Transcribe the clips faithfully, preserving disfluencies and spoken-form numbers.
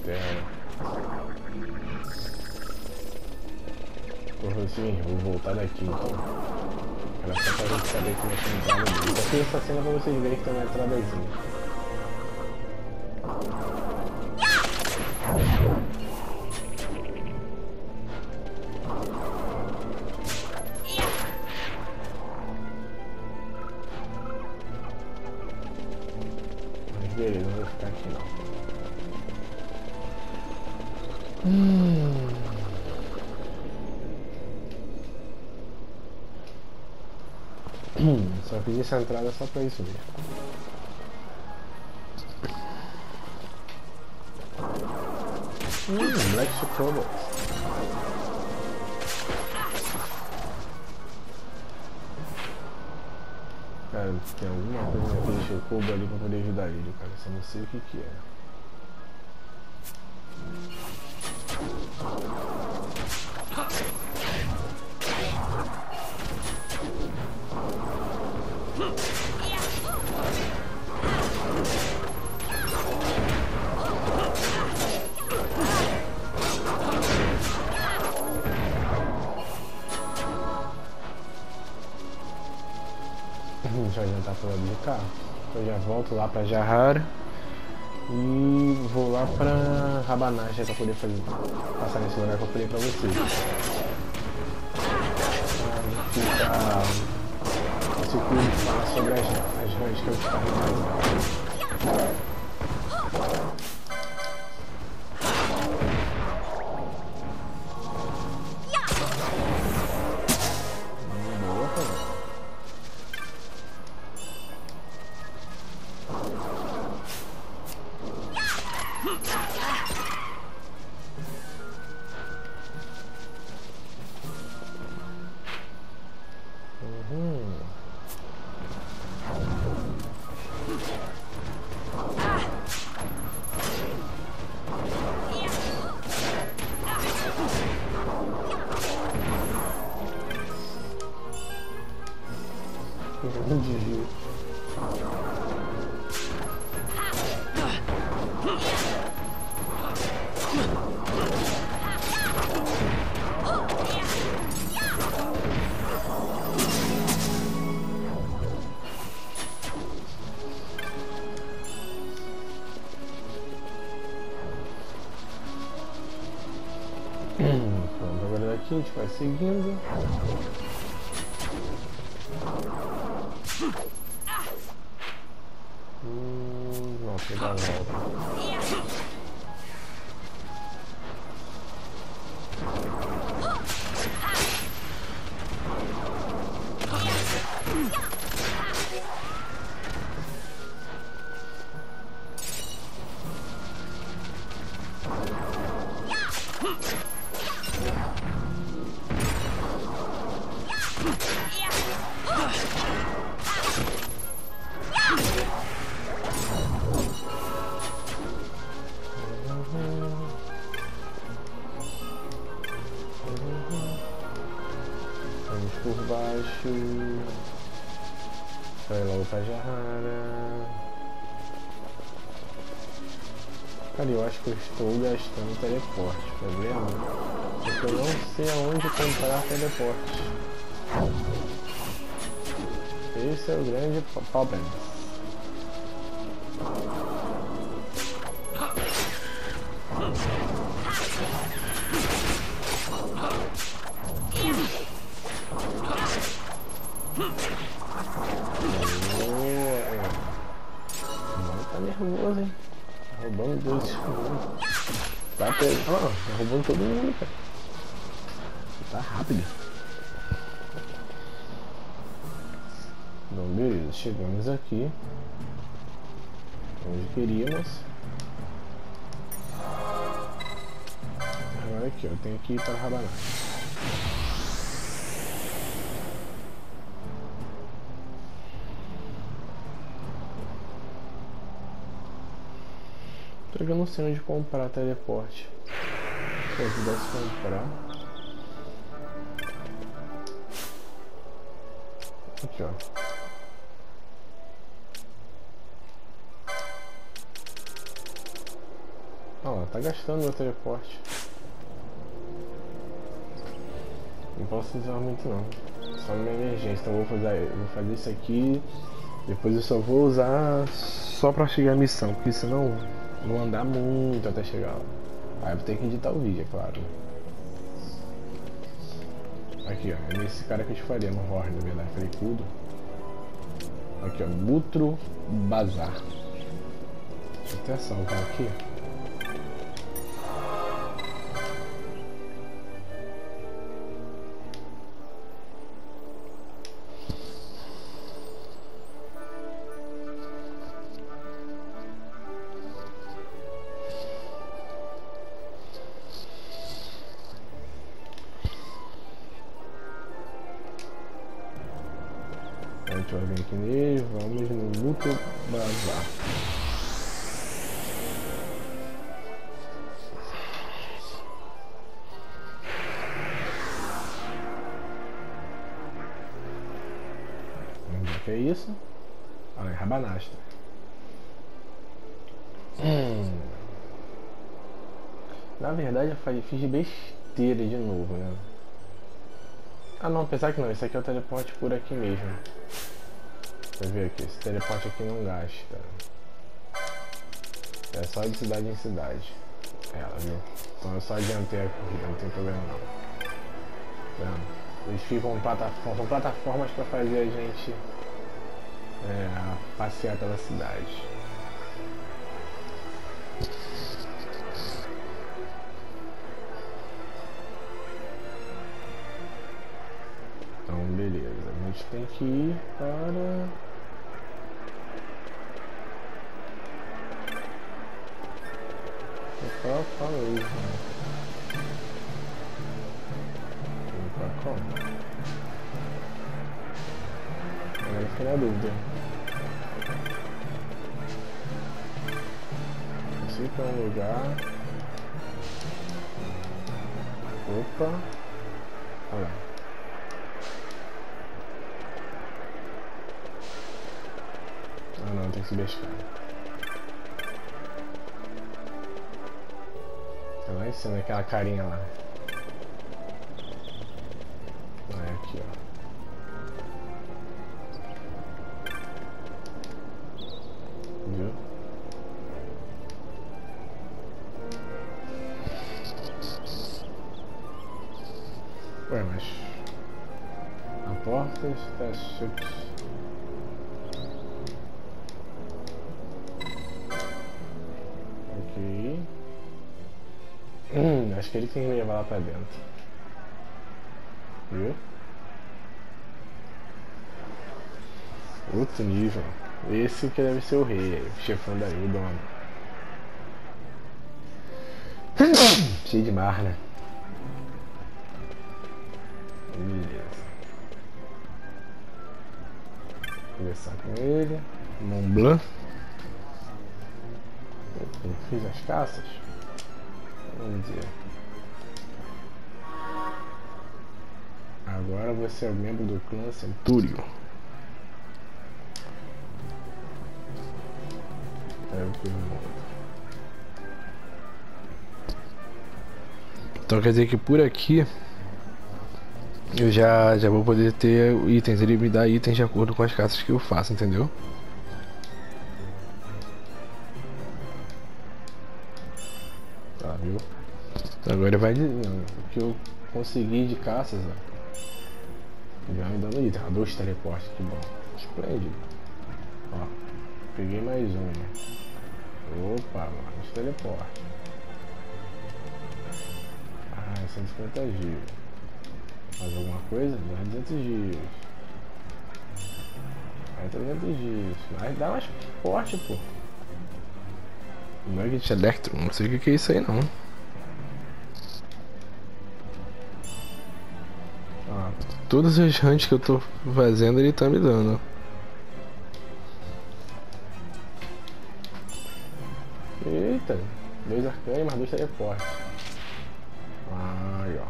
terra. Porra, assim, vou voltar daqui então. Era só pra gente saber que nós temos entrada ali. Só fiz essa cena pra vocês verem que tem uma entradazinha. Mas beleza, não vou ficar aqui não. Hum. Só fiz essa entrada só pra isso mesmo. Hum, Black Chocobos. Cara, tem alguma coisa naquele Chocobo ali pra poder ajudar ele, cara. Só não sei o que que é. Deixa eu adiantar pro lado de cá. Eu já volto lá pra Jahara e vou lá pra Rabanaja pra poder fazer, passar nesse lugar que eu falei pra vocês. Fica esse curso de falar sobre as, as rãs que eu te carregando. Um desvio. Pronto, agora daqui a gente vai seguindo. Hum, não, tem que dar a volta. Vamos por baixo. Vai logo pra Jahara. Cara, eu acho que eu estou gastando teleporte. Problema? Porque eu não sei aonde comprar teleporte. Esse é o grande problema. Tá nervoso, hein? Tá roubando dois. Tá pegando. Ó, tá roubando todo mundo, cara. Tá rápido. Então, beleza. Chegamos aqui. Onde queríamos. Agora aqui, ó. Eu tenho que ir para Rabanaja. Eu não sei onde comprar teleporte. Se eu pudesse comprar. Aqui, ó. Olha lá, tá gastando meu teleporte. Não posso usar muito não. Só numa emergência. Então eu vou fazer, vou fazer isso aqui. Depois eu só vou usar só pra chegar a missão. Porque senão vou andar muito até chegar lá. Aí eu vou ter que editar o vídeo, é claro. Aqui ó, é nesse cara que eu te faria no Horn, na verdade. Falei tudo. Aqui ó, Butro Bazar. Deixa eu até salvar aqui. A gente vai vir aqui nele, vamos no Butro Bazar. Que é isso? Olha, é Rabanastra. Hum. Na verdade eu fiz besteira de novo, né? Ah não, apesar que não, esse aqui é o teleporte por aqui mesmo. Deixa eu ver aqui, esse teleporte aqui não gasta. É só de cidade em cidade. Ela, viu? Então eu só adiantei a corrida, não tem problema não. Vendo? Eles ficam plataformas, são plataformas para fazer a gente é, passear pela cidade. Então beleza, a gente tem que ir para... Qual falei, né? Vamos pra como? Agora fica na dúvida. Esse é um lugar. Opa! Olha lá. Ah não, tem que subir a escada. É lá em cima, aquela carinha lá. Ah, é aqui, ó. Viu? Ué, mas... A porta está chute. Ok. Hum, acho que ele tem que me levar lá pra dentro. Viu? Outro nível. Esse que deve ser o rei, o chefão daí, o dono. Cheio de mar, né? Beleza. Conversar com ele. Mont Blanc. Eu fiz as caças. Vamos dizer. Agora você é o membro do clã Centúrio. É o que eu mando. Então quer dizer que por aqui eu já, já vou poder ter itens. Ele me dá itens de acordo com as caças que eu faço, entendeu? Tá, viu? Então agora vai dizendo o que eu consegui de caças, ó. Já me dando item. Ah, dois teleportes, que bom. Esplêndido. Ó, peguei mais uma. Opa, mais teleporte. Ah, cento e cinquenta giros. Mais alguma coisa? Mais duzentos giros. Mais trezentos giros. Mas dá mais forte, pô. Nugget Electro, não sei o que é isso aí não. Ah, todas as hunts que eu tô fazendo ele tá me dando. Eita, dois arcanes mais dois teleportes. Aí, ó.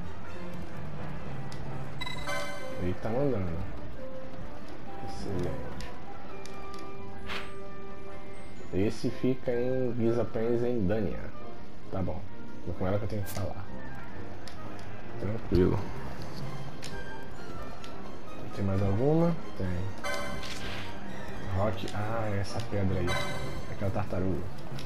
Ele tá mandando. Excelente. Esse fica em Giza Plains, em Dania. Tá bom. É com ela que eu tenho que falar. Tranquilo. Tem mais alguma? Tem. Rock. Ah, essa pedra aí. Aquela tartaruga.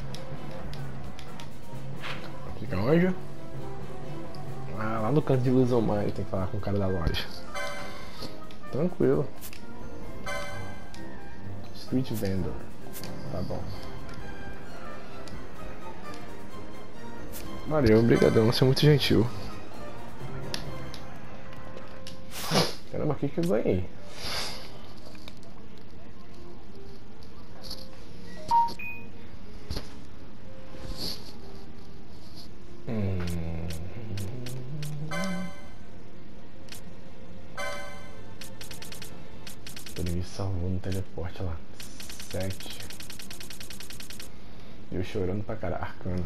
Fica onde? Ah, lá no canto de Luzomar tem que falar com o cara da loja. Tranquilo. Street Vendor. Tá bom. Valeu, obrigadão, você é muito gentil. Caramba, o que que eu ganhei? Hum... Ele me salvou no teleporte lá. Sete. E eu chorando pra cara. Arcana.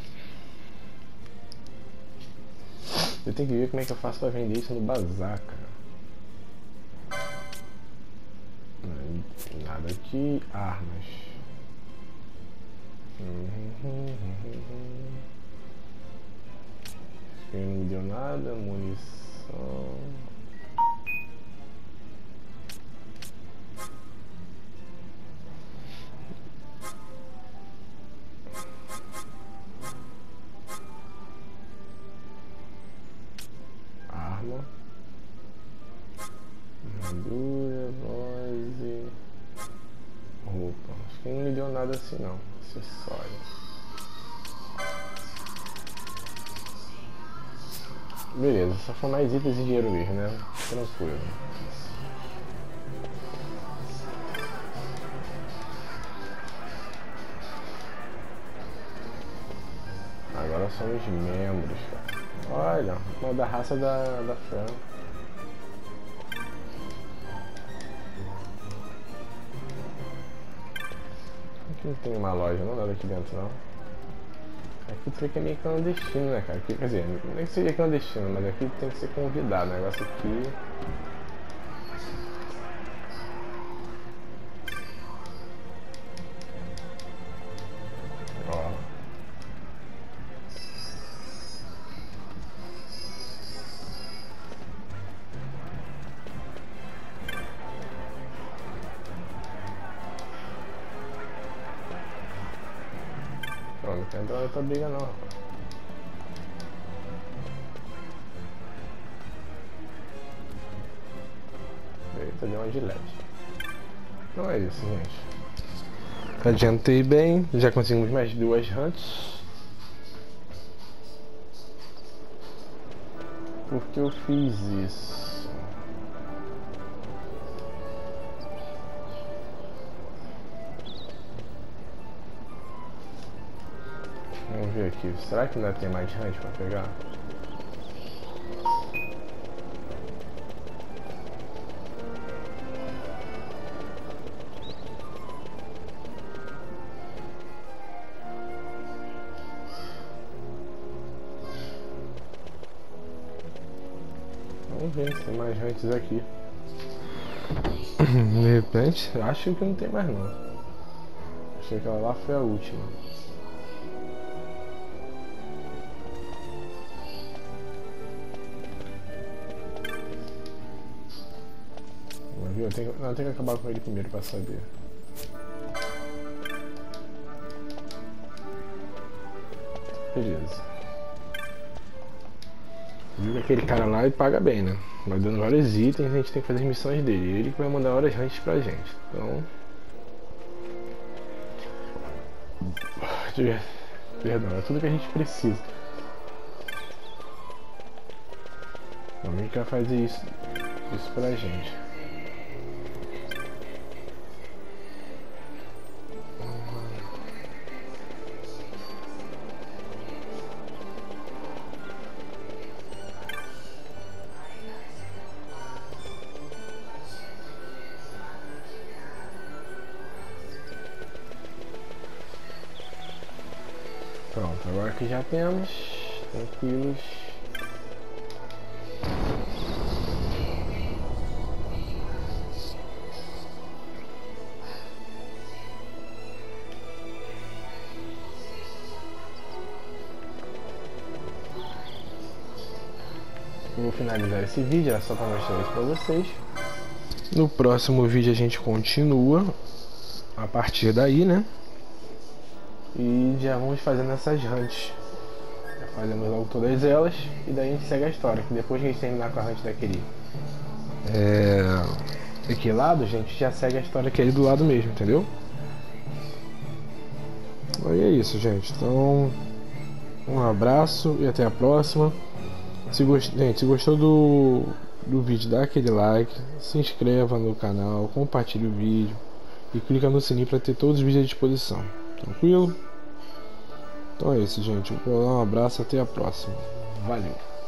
Eu tenho que ver como é que eu faço pra vender isso no bazar, cara. Nada aqui. Armas. Isso não me deu nada. Munição. Arma. Armadura, voz. Roupa. Acho que não me deu nada assim não. Acessório. Beleza, só for mais itens e dinheiro mesmo, né? Tranquilo. Agora somos membros, cara. Olha, uma da raça da, da Fran. Aqui não tem uma loja, não, nada aqui dentro não. Aqui tu vê que é meio clandestino, né, cara? Aqui, quer dizer, não é que seja clandestino, mas aqui tem que ser convidado. O negócio aqui. Ó. Pronto, não quer entrar nessa briga não, rapaz. Eita, deu uma gilete. Então é isso, gente. Adiantei bem, já conseguimos mais duas hunts. Por que eu fiz isso? Vamos ver aqui, será que ainda tem mais hunt pra pegar? Vamos ver se tem mais hunts aqui. De repente, acho que não tem mais não. Achei que aquela lá foi a última. Mas viu, eu tenho, não, eu tenho que acabar com ele primeiro pra saber. Beleza. Viu aquele cara lá e paga bem, né? Vai dando vários itens, a gente tem que fazer as missões dele. Ele que vai mandar horas antes pra gente. Então. Perdão, é tudo que a gente precisa. Alguém quer fazer isso, isso pra gente. Pronto, agora que já temos, tranquilos. vou finalizar esse vídeo, era só para mostrar isso para vocês. No próximo vídeo a gente continua a partir daí, né? E já vamos fazendo essas hunts. Já fazemos logo todas elas e daí a gente segue a história. Que depois que a gente terminar com a hunt daquele é, daquele lado, a gente já segue a história aqui do lado mesmo, entendeu? Aí é isso, gente. Então, um abraço e até a próxima. Se gost... Gente, se gostou do, do vídeo, dá aquele like, se inscreva no canal, compartilhe o vídeo e clica no sininho para ter todos os vídeos à disposição. Tranquilo? Então é isso, gente. Um abraço, até a próxima. Valeu!